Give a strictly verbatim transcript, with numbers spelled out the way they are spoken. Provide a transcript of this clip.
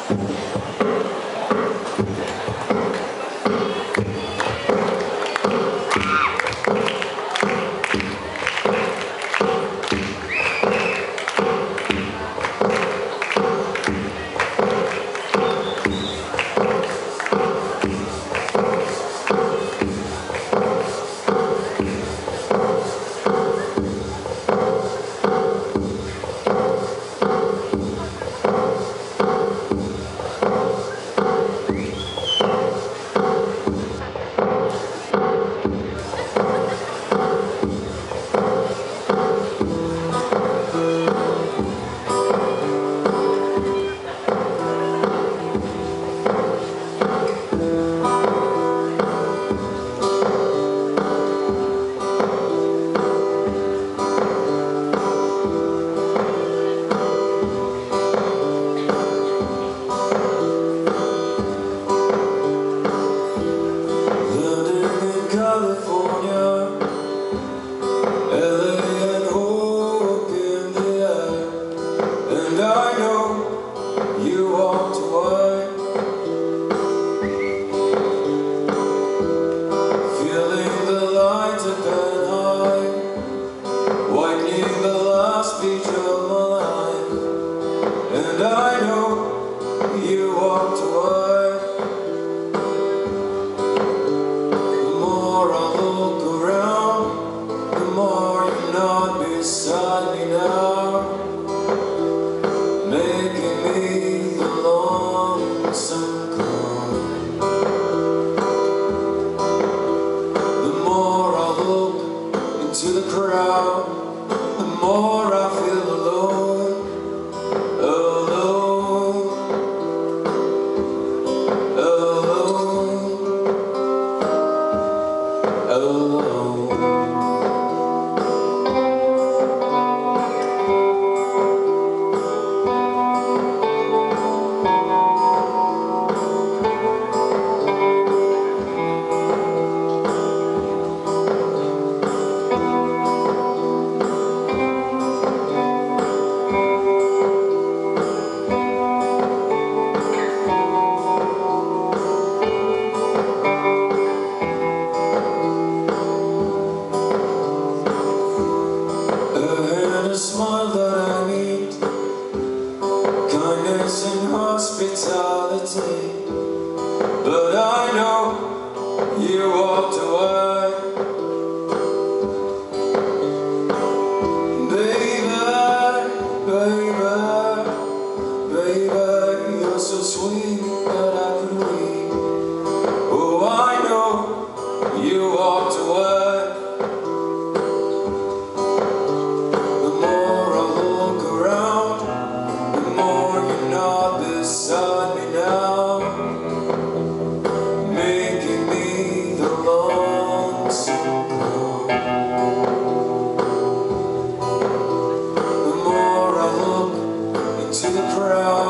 And I know you walked away. The more I look around, the more you're not beside me now, making me the lonesome clown. The more I look into the crowd, the more I feel alone. A smile that I need, kindness and hospitality, but I know you walked away. Baby, baby, baby, you're so sweet that I could weep. Oh, I know you walked away. Beside me now, making me the lonesome clown. The more I look into the crowd,